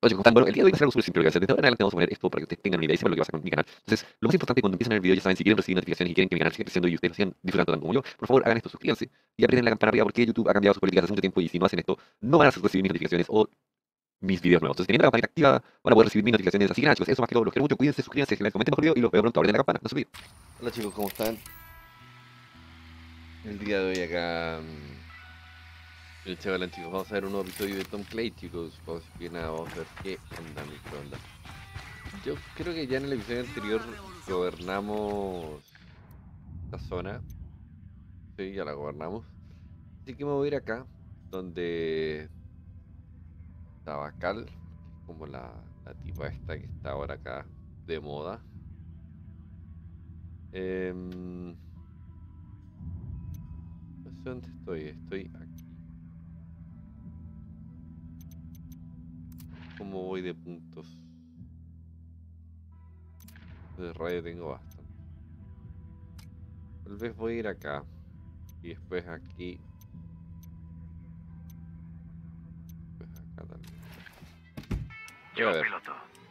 Oye, ¿cómo están? Bueno, el día de hoy va a ser algo súper simple. Lo que voy a hacer desde ahora en adelante vamos a poner esto para que ustedes tengan una idea y sepan lo que pasa con mi canal. Entonces, lo más importante cuando empiezan el video, ya saben, si quieren recibir notificaciones y quieren que mi canal siga creciendo y ustedes lo sigan disfrutando tanto como yo, por favor hagan esto, suscríbanse y aprieten la campana arriba porque YouTube ha cambiado sus políticas hace mucho tiempo y si no hacen esto, no van a recibir mis notificaciones o mis videos nuevos. Entonces, teniendo la campanita activa, van a poder recibir mis notificaciones. Así que nada, chicos, eso más que todo. Los quiero mucho, cuídense, suscríbanse, comenten mejor video y los veo pronto. Abren la campana, no se olviden. Hola chicos, ¿cómo están? El día de hoy acá el chaval chicos, vamos a ver un nuevo episodio de Tom Clay chicos. Vamos a ver qué onda, qué onda. Yo creo que ya en el episodio anterior gobernamos esta zona. Sí, ya la gobernamos. Así que me voy a ir acá, donde estaba Cal, que es como la tipa esta que está ahora acá de moda. No sé dónde estoy aquí. ¿Cómo voy de puntos? De radio tengo bastante. Tal vez voy a ir acá. Y después aquí. Pues acá también. Voy a ver. Piloto.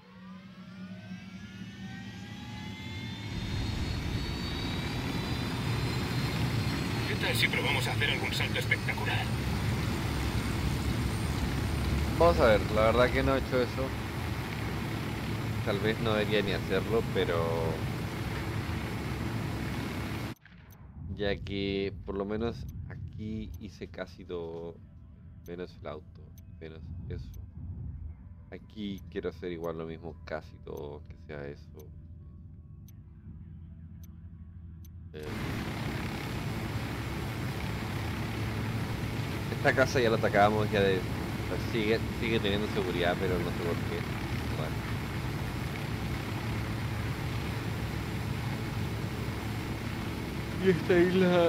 ¿Qué tal si probamos a hacer algún salto espectacular? Vamos a ver, la verdad que no he hecho eso. Tal vez no debería ni hacerlo, pero ya que por lo menos aquí hice casi todo, menos el auto, menos eso. Aquí quiero hacer igual lo mismo, casi todo, que sea eso. Eh, Esta casa ya la atacamos, sigue teniendo seguridad, pero no sé por qué. Bueno, y esta isla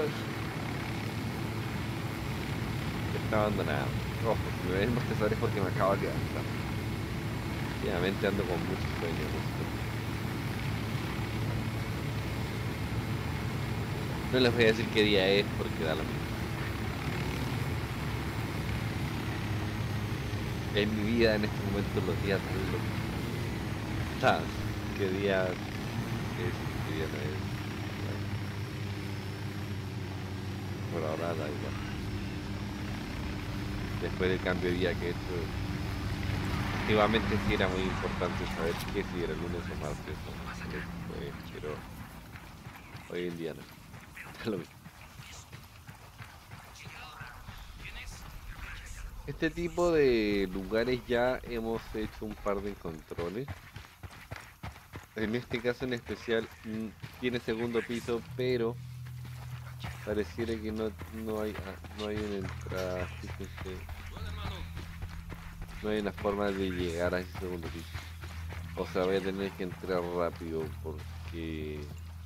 está abandonada. Ojo, si me ven bostezar es porque me acabo de levantar. Últimamente ando con mucho sueño, no sé por qué. No les voy a decir qué día es porque da lo mismo. En mi vida en este momento los días dan lo mismo. Ah, qué día es, qué día no es. Bueno, por ahora da igual. Después del cambio de día que he hecho, antiguamente sí era muy importante saber qué si era lunes o martes o miércoles, pero hoy en día no. Da lo mismo. Este tipo de lugares ya hemos hecho un par de controles. En este caso en especial tiene segundo piso, pero pareciera que no hay una entrada, fíjense, no hay una forma de llegar a ese segundo piso. O sea, voy a tener que entrar rápido porque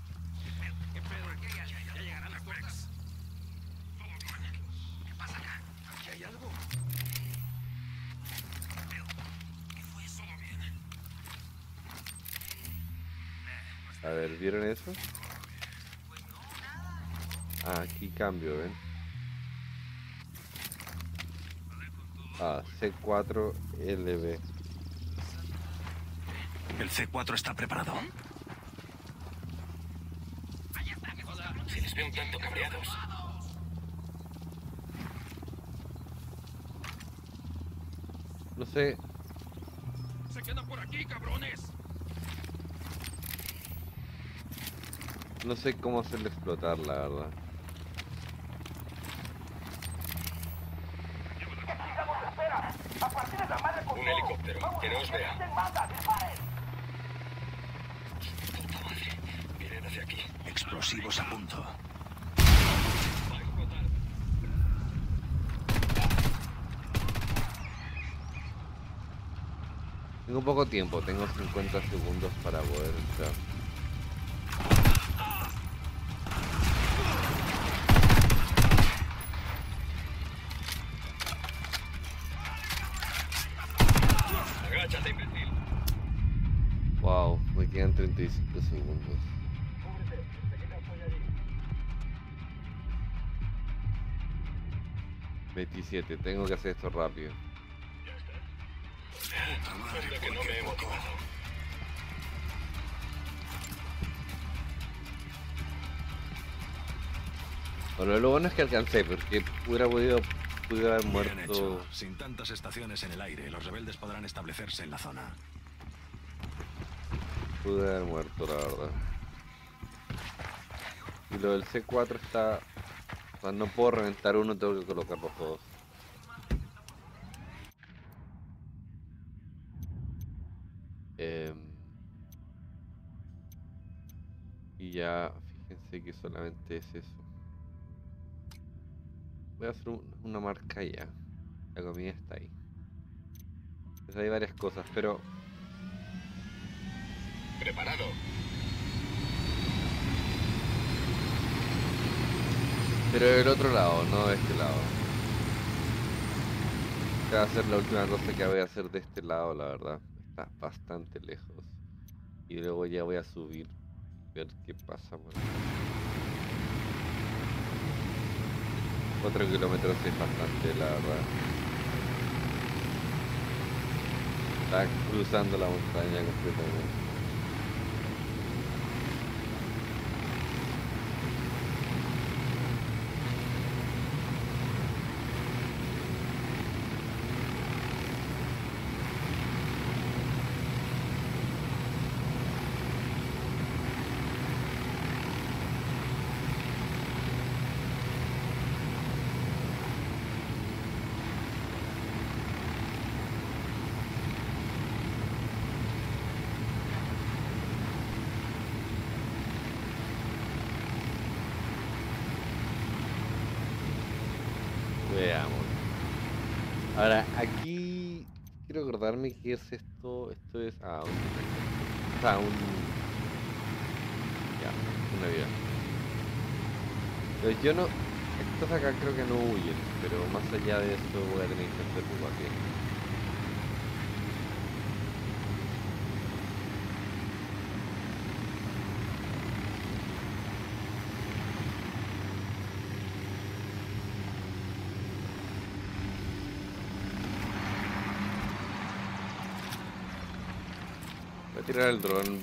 a ver, ¿vieron eso? Ah, aquí cambio, ¿ven? Ah, C4LB. ¿El C4 está preparado? Si les veo un tanto cabreados. No sé, ¡Se quedan por aquí, cabrones! no sé cómo hacerle explotar, la verdad. Un helicóptero, que no os vea. Puta madre, vienen hacia aquí. Explosivos a punto. Tengo poco tiempo, tengo 50 segundos para poder entrar. Agáchate, imbécil. Wow, me quedan 35 segundos. 27, tengo que hacer esto rápido. Puta madre, que no me he motivado. Bueno, lo bueno es que alcancé, porque pude haber Bien muerto. hecho. Sin tantas estaciones en el aire, los rebeldes podrán establecerse en la zona. Pude haber muerto, la verdad. Y lo del C4 está... O sea, no puedo reventar uno, tengo que colocar los dos. Em, y ya, fíjense que solamente es eso. Voy a hacer una marca ya. La comida está ahí. Pues hay varias cosas, pero... Preparado. Pero del otro lado, no de este lado. Esta va a ser la última cosa que voy a hacer de este lado, la verdad. Está bastante lejos. Y luego ya voy a subir. Ver qué pasa por acá. 4 kilómetros es bastante, la verdad. Está cruzando la montaña completamente. Veamos. Ahora, aquí quiero acordarme qué es esto. Esto es. O sea, ya, un avión. Pero yo no. Estos acá creo que no huyen, pero más allá de eso voy a tener que hacerlo a pie. Voy a tirar el dron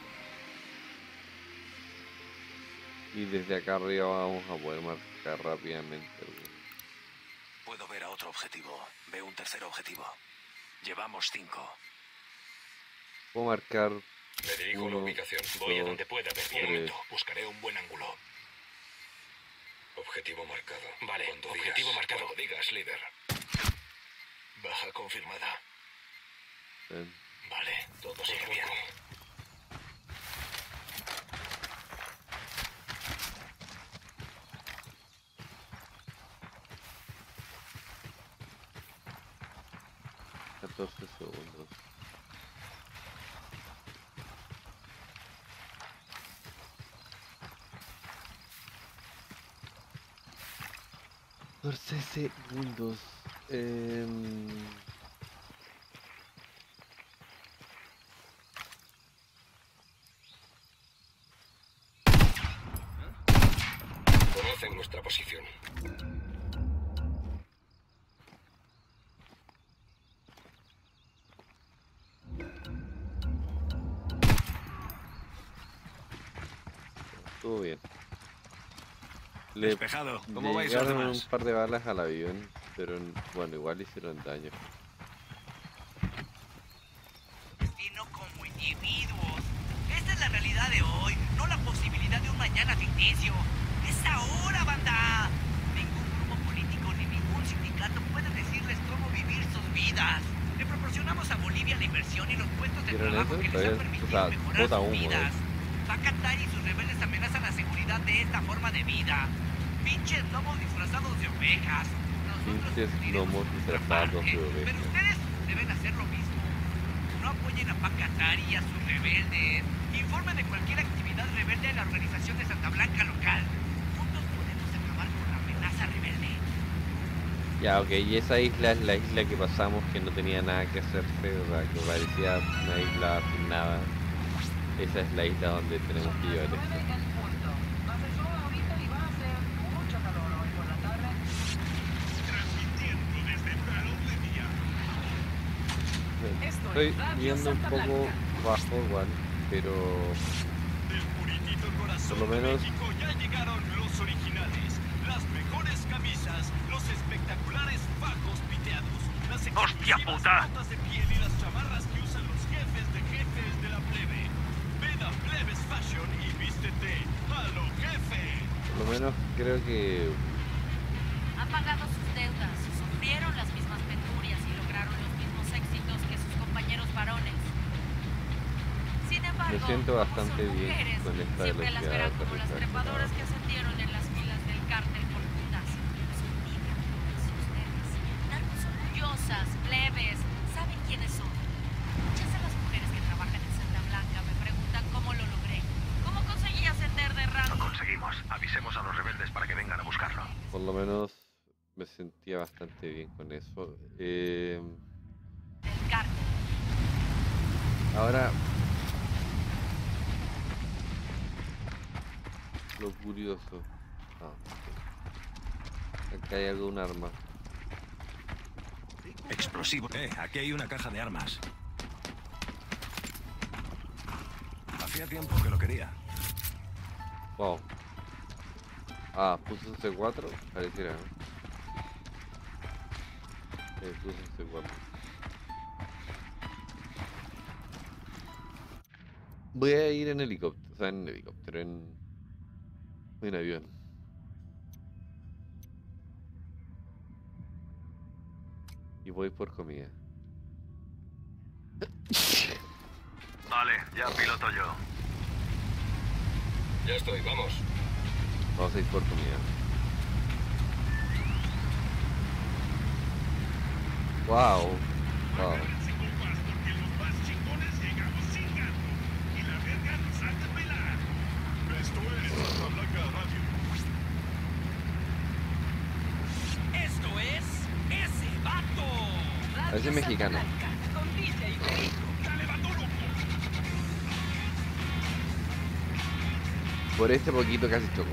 y desde acá arriba vamos a poder marcar rápidamente. Puedo ver a otro objetivo. Veo un tercer objetivo. Llevamos 5. Puedo marcar. Me dirijo a la ubicación. Voy a donde pueda ver. Un momento. Buscaré un buen ángulo. Objetivo marcado. Vale, objetivo marcado. Cuando digas, líder. Baja confirmada. Vale, todo sigue bien. 14 segundos. Por segundos. Conocen nuestra posición. Estuvo bien. Despejado. ¿Cómo vais los llegaron demás? un par de balas al avión, pero bueno, igual hicieron daño. Sino como individuos. Esta es la realidad de hoy, no la posibilidad de un mañana ficticio. ¡Es ahora, banda! Ningún grupo político ni ningún sindicato puede decirles cómo vivir sus vidas. Le proporcionamos a Bolivia la inversión y los puestos de ¿Vieron trabajo eso? que les Todavía, han permitido o sea, mejorar bota sus humo, vidas. Bacatari y sus rebeldes amenazan la seguridad de esta forma de vida. Pinches lobos disfrazados de ovejas. Nosotros Pinches cumpliremos lomos nuestra disfrazados parte, de ovejas. pero ustedes deben hacer lo mismo. No apoyen a Pacatari y a sus rebeldes. Informen de cualquier actividad rebelde a la organización de Santa Blanca local. Juntos podemos acabar con la amenaza rebelde. Ya, ok, y esa isla es la isla que pasamos que no tenía nada que hacerse, o sea, que parecía una isla sin nada. Esa es la isla donde tenemos que llevar esto. Estoy viendo un poco bajo igual, pero Del puritito corazón por lo menos de México ya llegaron los originales. Las mejores camisas, los espectaculares fajos piteados, las ¡Hostia exclusivas puta! botas de piel y las chamarras que usan los jefes de la plebe. Ven a Plebes Fashion y vístete a lo jefe. por lo menos creo que Han pagado sus deudas, sufrieron las mismas penurias y lograron los mismos éxitos que sus compañeros varones. Sin embargo, me siento como bastante son bien mujeres, con esta siempre las velocidad verán de como las aterrizaje. trepadoras que ascendieron en las filas del cártel por putas. Son niñas, ustedes. Narcos orgullosas, plebes, saben quiénes son. Muchas de las mujeres que trabajan en Santa Blanca me preguntan cómo lo logré. ¿Cómo conseguí ascender de Lo rango? conseguimos. Avisemos a los rebeldes para que vengan a buscarlo. Por lo menos me sentía bastante bien con eso. Del cártel. Ahora, lo curioso. Ah, ok. Acá hay algún arma. Explosivo. Aquí hay una caja de armas. Hacía tiempo que lo quería. Wow. Ah, puso un C4, pareciera, ¿no? Puso un C4. Voy a ir en helicóptero, o sea, en helicóptero, en avión. Y voy por comida. Vale, ya piloto yo. Ya estoy, vamos. Vamos a ir por comida. Wow. Wow. Agárrense compas, porque los más chingones llegamos sin gato. Y la verga nos ha de pelar. Esto es Santa Blanca Radio. Esto es ese vato. Parece mexicano. Con DJ y Perico. ¡Dale, vato loco! Por este poquito casi choco.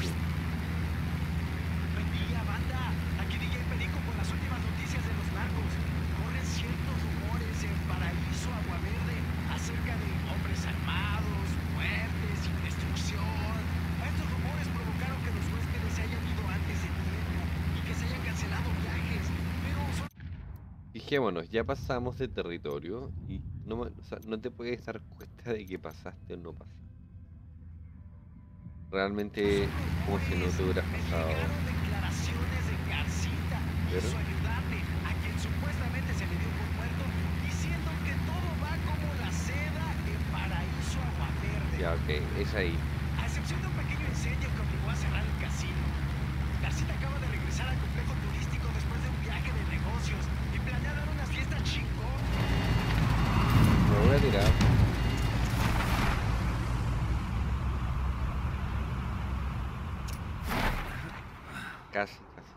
Buen día, banda. Aquí DJ Perico con las últimas noticias de los narcos. Corren ciertos rumores en Paraíso Agua Verde acerca de hombres armados, muertes y destrucción. Estos rumores provocaron que los huéspedes se hayan ido antes de tiempo y que se hayan cancelado viajes. Pero son Fijémonos, ya pasamos de territorio y o sea, no te puedes dar cuenta de que pasaste o no pasaste. Realmente como si no te hubieras me pasado. llegaron declaraciones de Garcita y ¿Pero? su ayudante, a quien supuestamente se le dio por muerto, diciendo que todo va como la seda en Paraíso Agua Verde. Ya, ok, es ahí. A excepción de un pequeño incendio que obligó a cerrar el casino. Garcita acaba de regresar al complejo turístico después de un viaje de negocios y planea dar unas fiestas chingón. Me voy a tirar. Casi, casi.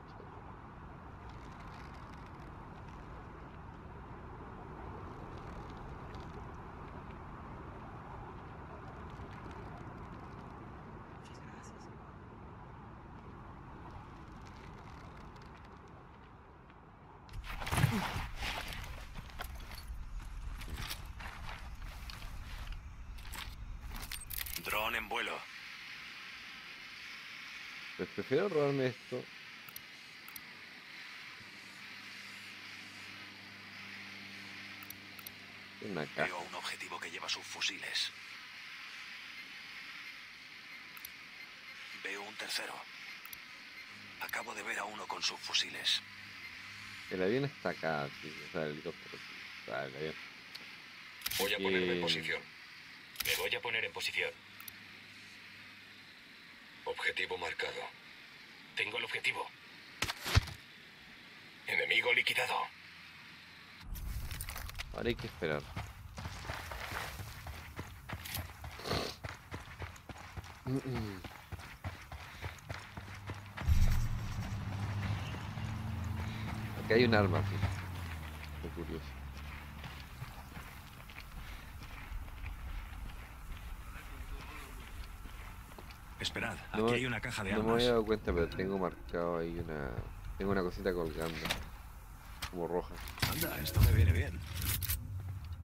Dron en vuelo. Pues prefiero robarme esto. Que una caja. Veo un objetivo que lleva subfusiles. Veo un tercero. Acabo de ver a uno con subfusiles. El avión está acá, sí, o sea, el helicóptero. Sí, o sea, el avión. Voy a ponerme en Eh, posición. Me voy a poner en posición. Objetivo marcado. Tengo el objetivo. Enemigo liquidado. Ahora hay que esperar. Acá hay un arma, fíjate. Qué curioso. Esperad, No, aquí hay una caja de no me armas. había dado cuenta, pero tengo marcado ahí una... Tengo una cosita colgando. Como roja. Anda, esto me viene bien.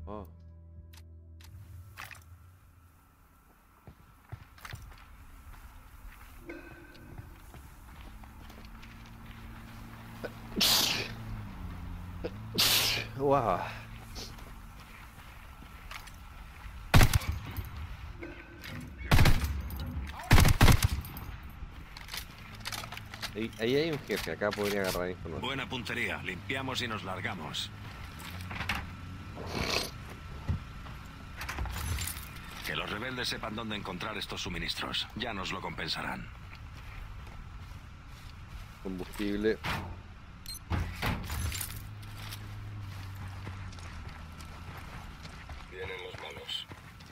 Oh. Wow. Ahí hay un jefe, acá podría agarrar información. Buena puntería. Limpiamos y nos largamos. Que los rebeldes sepan dónde encontrar estos suministros. Ya nos lo compensarán. Combustible. Vienen los malos.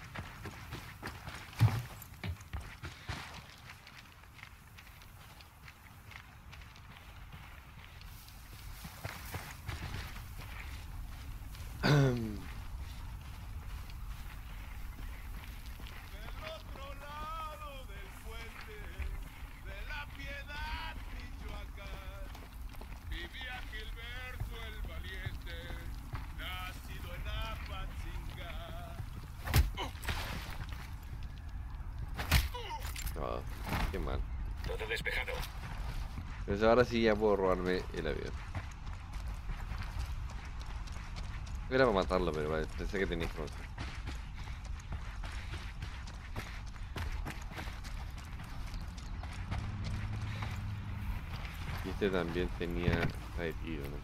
Del otro lado del puente de la Piedad, Michoacán, vivía Gilberto el Valiente, nacido en Apatzingán. Oh, qué mal. Todo despejado. Pues ahora sí ya puedo robarme el avión. Era para matarlo, pero vale, pensé que tenía información. Y este también tenía retiro, ¿no?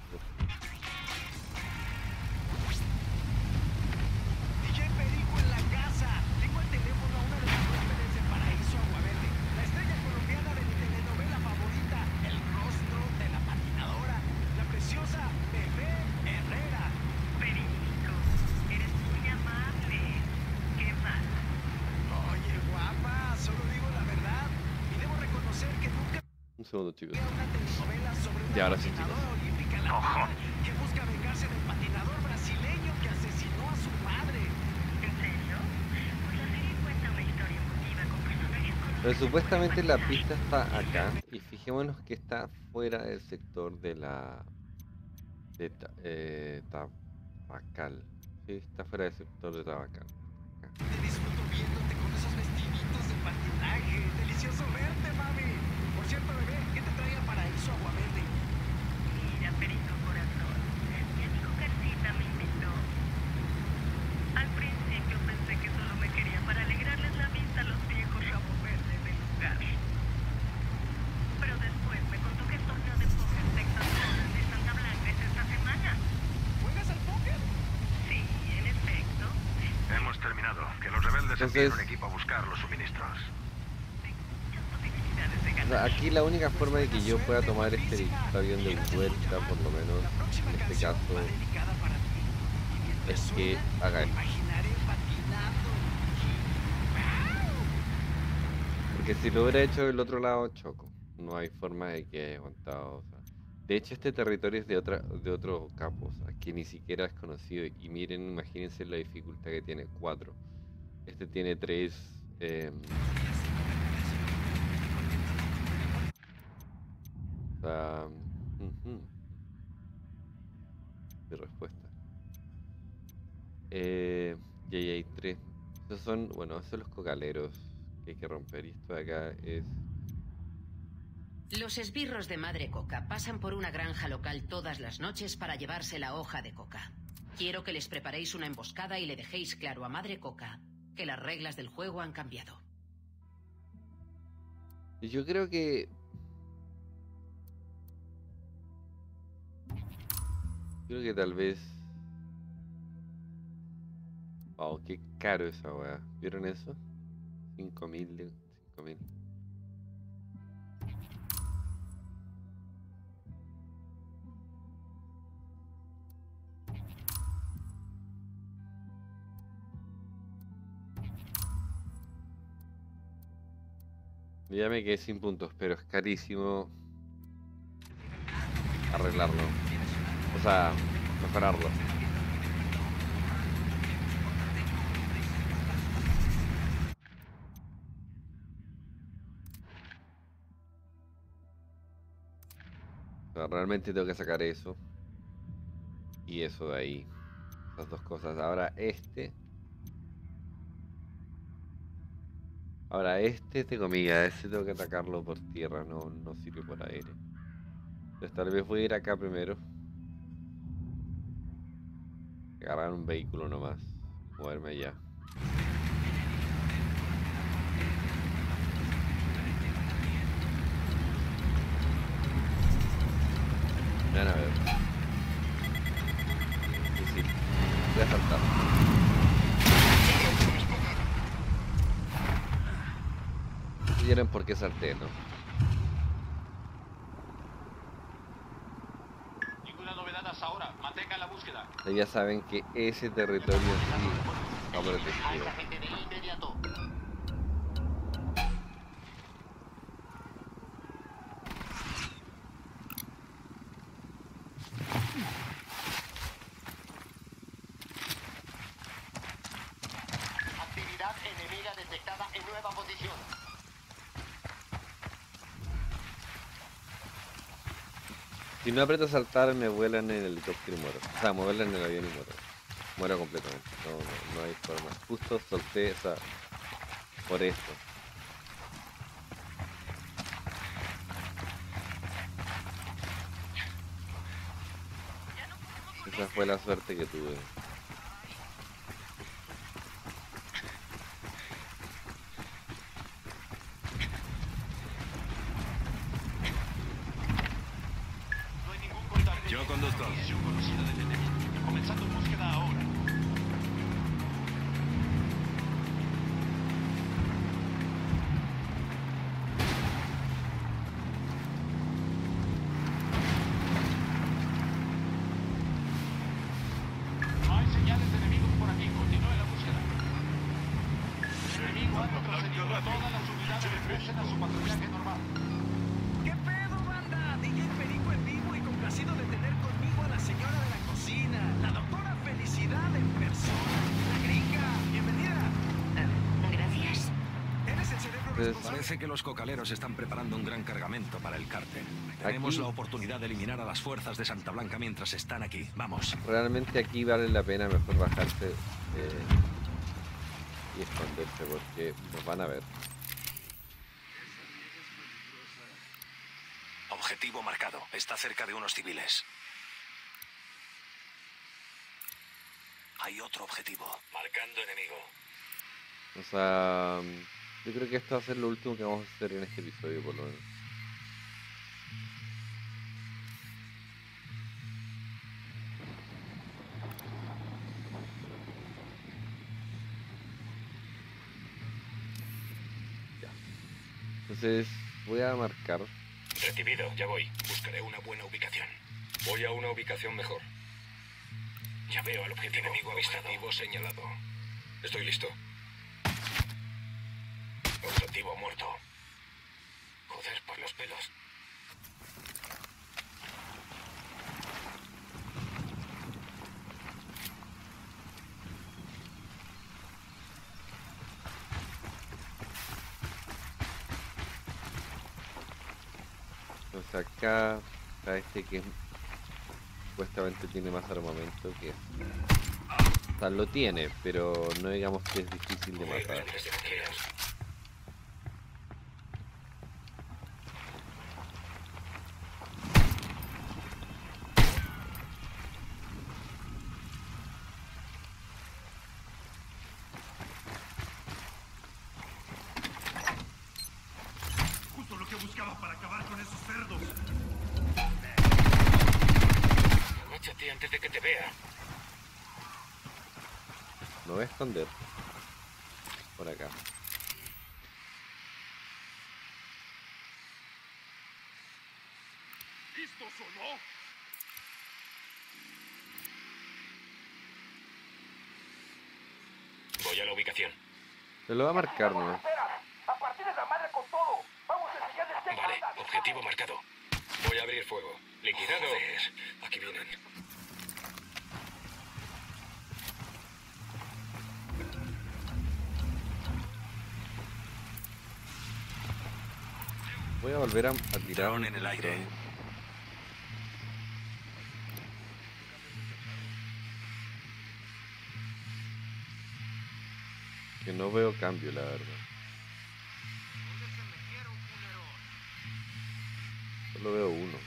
DJ Perico en la casa. Tengo el teléfono a una de las huéspedes de Paraíso Aguaverde. La estrella colombiana de mi telenovela favorita, El rostro de la patinadora. La preciosa Bebé Herrera. Perico, eres muy amable. Qué mal. Oye, guapa, solo digo la verdad. Y debo reconocer que nunca Un segundo, chicos. vi una telenovela sobre una Y ahora sí, patinadora olímpica latina que busca vengarse del patinador brasileño que asesinó a su padre. ¿En serio? Pues la serie cuenta una historia emotiva con personajes con Pero supuestamente la pista está acá. Y fijémonos que está fuera del sector de la... de Tabacal. Sí, está fuera del sector de Tabacal. Acá. Te disfruto viéndote con esos vestiditos de patinaje. Delicioso verte, mami. Por cierto, bebé, ¿qué te trae a Paraíso Aguaverde? Mira, Perico Corazón, mi amigo Carcita me invitó. Al principio pensé que solo me quería para alegrarles la vista a los viejos rabo verdes del lugar. Pero después me contó que el torneo de póker Texas Hold'em de Santa Blanca es esta semana. ¿Juegas al póker? Sí, en efecto. Hemos terminado. Que los rebeldes Entonces- envíen un equipo a buscar los suministros. Tengo muchas posibilidades de O ganar. sea, aquí la única forma de que yo pueda tomar este avión de vuelta, por lo menos, La próxima en este canción caso, va dedicada para ti. Y mientras es que suena, haga me esto. imaginaré patinando. Porque si lo hubiera hecho del otro lado, choco. No hay forma de que haya aguantado. O sea. De hecho, este territorio es de otro capo, o sea, que ni siquiera es conocido. Y miren, imagínense la dificultad que tiene, 4. Este tiene 3. O sea, mi respuesta. Y ahí hay 3. Esos son, bueno, esos son los cocaleros que hay que romper. Y esto de acá es... Los esbirros de Madre Coca pasan por una granja local todas las noches para llevarse la hoja de coca. Quiero que les preparéis una emboscada y le dejéis claro a Madre Coca que las reglas del juego han cambiado. Y yo creo que... Creo que tal vez... Wow, qué caro esa weá. ¿Vieron eso? 5.000, 5.000. Ya me quedé sin puntos, pero es carísimo arreglarlo. O sea, mejorarlo. O sea, realmente tengo que sacar eso. Y eso de ahí. Las dos cosas. Ahora este, entre comillas, ese tengo que atacarlo por tierra, no sirve por aire. Entonces tal vez voy a ir acá primero. Agarrar un vehículo nomás. Moverme allá. Van a ver. Sí, voy a saltar. Vieron por qué salté, ¿no? Ninguna novedad hasta ahora. Mantenga la búsqueda. Ya saben que ese territorio sí está protegido. Actividad enemiga detectada en nueva posición. Si no aprieto a saltar, me vuelan en el helicóptero y muero. O sea, me vuelan en el avión y muero. Muero completamente. No hay forma. Justo solté esa... por esto. Esa fue la suerte que tuve. No hay ningún contacto. Yo conduzco. Posición conocida del enemigo. Comenzando búsqueda ahora. Hay señales de enemigos por aquí. Continúe la búsqueda. El enemigo ha retrocedido. Todas las unidades regresen a su patrullaje normal. ¿Qué pedo, banda? DJ Perico en vivo y complacido de tener conmigo a la señora de la cocina, la doctora Felicidad en persona, la gringa. Bienvenida. Gracias. Eres el cerebro Pues, responsable. Parece que los cocaleros están preparando un gran cargamento para el cártel. Tenemos Aquí- la oportunidad de eliminar a las fuerzas de Santa Blanca mientras están aquí. Vamos. Realmente aquí vale la pena mejor bajarse y esconderse porque nos van a ver. Objetivo marcado. Está cerca de unos civiles. Hay otro objetivo. Marcando enemigo. O sea, yo creo que esto va a ser lo último que vamos a hacer en este episodio, por lo menos. Ya. Entonces, voy a marcar. Recibido, ya voy. Buscaré una buena ubicación. Voy a una ubicación mejor. Ya veo al objetivo. Enemigo avistado. Objetivo señalado. Estoy listo. Objetivo muerto. Joder, por los pelos. Entonces acá está este que supuestamente tiene más armamento que... O sea, lo tiene, pero no digamos que es difícil de matar. Desde cocheras. Justo lo que buscaba para acabar con esos cerdos. Agáchate antes de que te vea. Me voy a esconder. Por acá. ¿Listos o no? Voy a la ubicación. Se lo va a marcar, ¿no? A partir de la madre con todo. Vamos a enseñarles qué Vale, objetivo marcado. Voy a abrir fuego. Liquidado. Joder, aquí vienen. Voy a volver a tirar Dron en el aire. dron. no veo cambio, la verdad. Solo veo uno.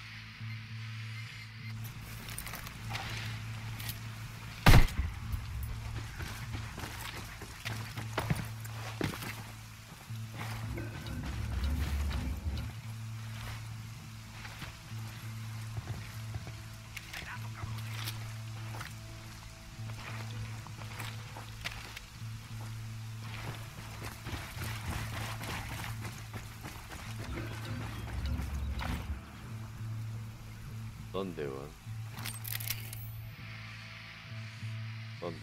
¿Dónde, weón? ¿Dónde?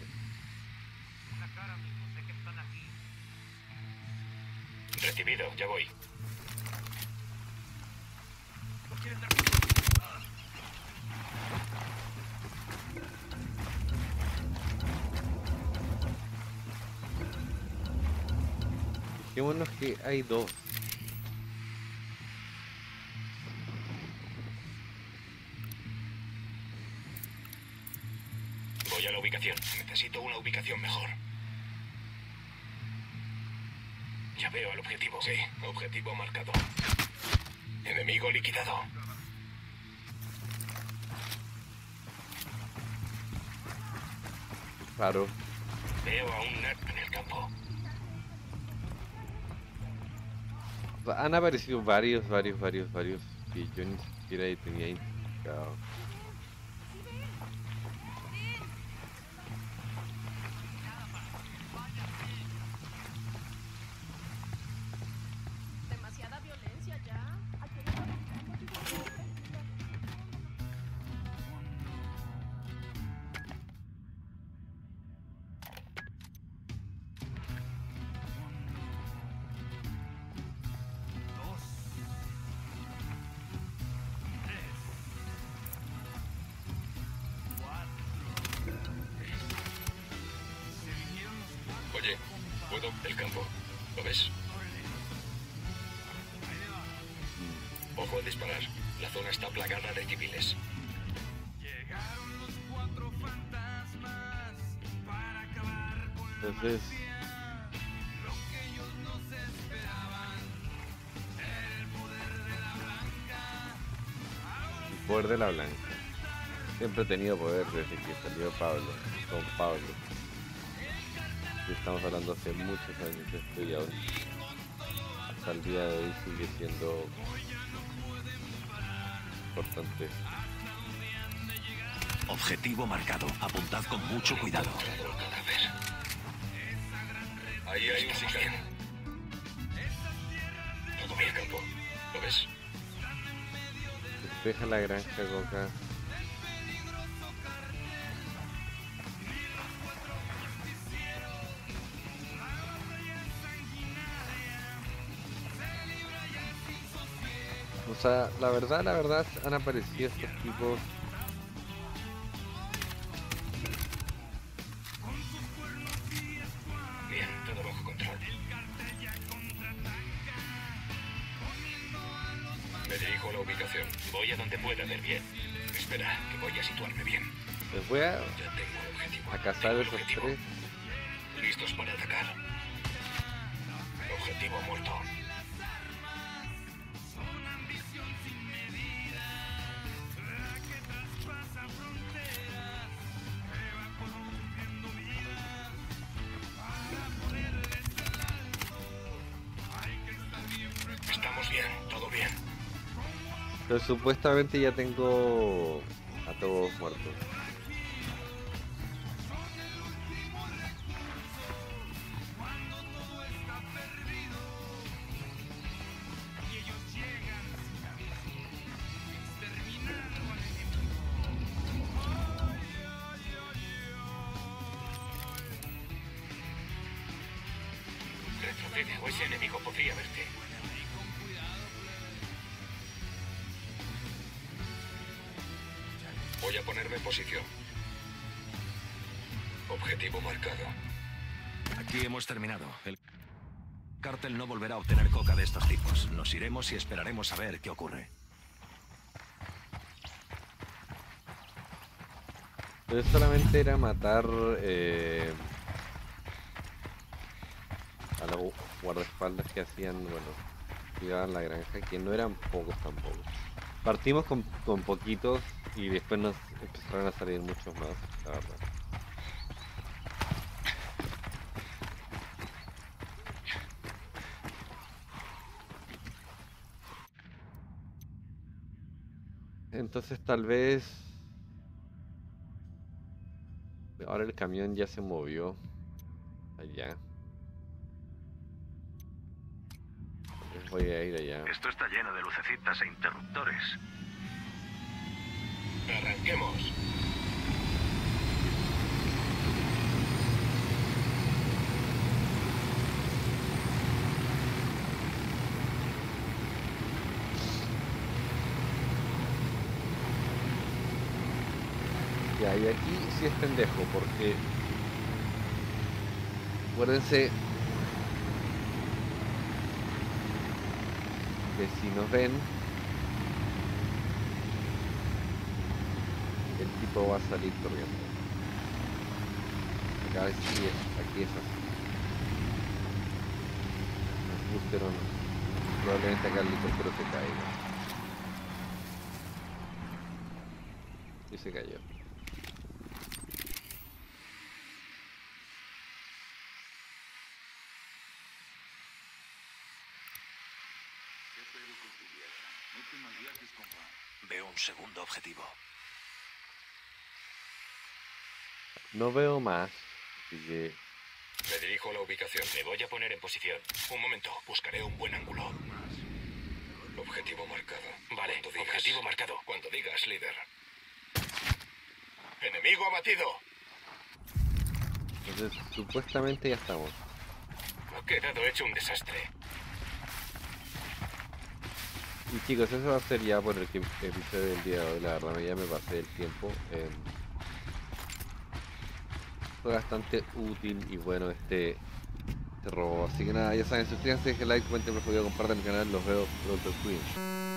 Recibido, ya voy. Fijémonos que hay dos. Voy a la ubicación. Necesito una ubicación mejor. Ya veo el objetivo. Sí, objetivo marcado. Enemigo liquidado. Claro. Veo a un nerd en el campo. Han aparecido varios que yo ni siquiera tenía identificado. Demasiada violencia ya. Oye, puedo el campo. ¿Lo ves? Ojo a disparar. La zona está plagada de civiles. Entonces, el poder de la blanca. Siempre he tenido poder desde que salió Pablo, con Pablo. Y estamos hablando hace muchos años esto y aún hasta el día de hoy sigue siendo importante. Objetivo marcado. Apuntad con mucho cuidado. Ahí hay un sicario. Todo bien, campo. ¿Lo ves? Despeja la granja, Coca. O sea, la verdad, han aparecido estos tipos. Bien, todo bajo control. Me dirijo a la ubicación. Voy a donde pueda ver bien. Espera, que voy a situarme bien. Les voy a Ya tengo el objetivo. cazar Tengo el esos objetivo. tres. Listos para atacar. Objetivo muerto. Estamos bien, todo bien. Pero supuestamente ya tengo a todos muertos. Retrocede o ese enemigo podría verte. Voy a ponerme en posición. Objetivo marcado. Aquí hemos terminado. El cártel no volverá a obtener coca de estos tipos. Nos iremos y esperaremos a ver qué ocurre. Pero solamente era matar a los guardaespaldas que hacían, bueno, cuidaban la granja, que no eran pocos tampoco. Partimos con poquitos y después nos empezaron a salir muchos más, la verdad. Entonces tal vez ahora el camión ya se movió allá. Entonces voy a ir allá. Esto está lleno de lucecitas e interruptores. Arranquemos. Ya, y aquí sí es pendejo, porque acuérdense que si nos ven, el tipo va a salir corriendo. Acá sí es, aquí es así. Nos gusten o no. Probablemente acá el helicóptero se caiga. Y se cayó. Veo un segundo objetivo. No veo más, así que Me dirijo a la ubicación. Me voy a poner en posición. Un momento, buscaré un buen ángulo. Objetivo marcado. Vale, objetivo marcado. Cuando digas, líder. Enemigo abatido. entonces supuestamente ya estamos. Ha quedado hecho un desastre. Y chicos, eso va a ser ya por el episodio del día de hoy, la verdad ya me pasé el tiempo. Fue bastante útil y bueno este robo, así que nada, ya saben, suscríbanse, dejen like, comenten, por favor, compartan el canal, los veo pronto, cuídense.